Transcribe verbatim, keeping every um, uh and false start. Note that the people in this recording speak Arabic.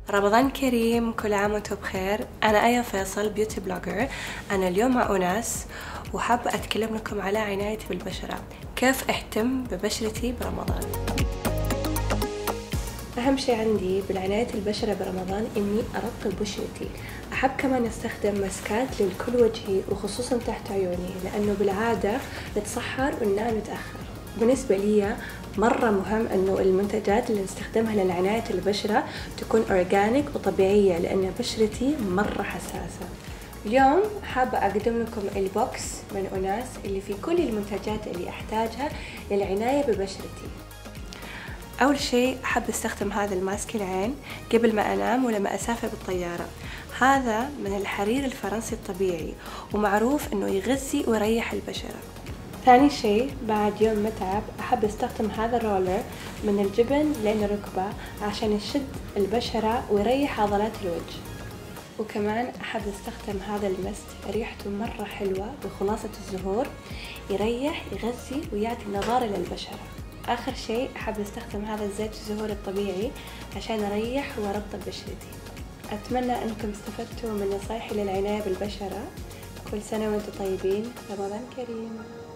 رمضان كريم، كل عام وانتم بخير. أنا آية فيصل، بيوتي بلوجر. أنا اليوم مع أناس وحابة أتكلم لكم على عنايتي بالبشرة، كيف أهتم ببشرتي برمضان. أهم شيء عندي بالعناية البشرة برمضان إني أرطب بشرتي. أحب كمان أستخدم ماسكات لكل وجهي وخصوصا تحت عيوني، لأنه بالعادة نتسحر وننام متأخر. بالنسبة لي مرة مهم أنه المنتجات اللي نستخدمها لعناية البشرة تكون أورجانيك وطبيعية، لأن بشرتي مرة حساسة. اليوم حابة أقدم لكم البوكس من أناس اللي فيه كل المنتجات اللي أحتاجها للعناية ببشرتي. أول شيء أحب أستخدم هذا الماسك العين قبل ما أنام ولما أسافر بالطيارة. هذا من الحرير الفرنسي الطبيعي ومعروف أنه يغذي ويريح البشرة. ثاني شيء بعد يوم متعب أحب أستخدم هذا الرولر من الجبن لين الركبة عشان يشد البشرة ويريح عضلات الوجه. وكمان أحب أستخدم هذا المست، ريحته مرة حلوة بخلاصة الزهور، يريح يغذي ويعطي نضارة للبشرة. آخر شيء أحب أستخدم هذا الزيت الزهور الطبيعي عشان أريح وأرطب بشرتي. أتمنى أنكم استفدتوا من نصايحي للعناية بالبشرة. كل سنة وأنتم طيبين، رمضان كريم.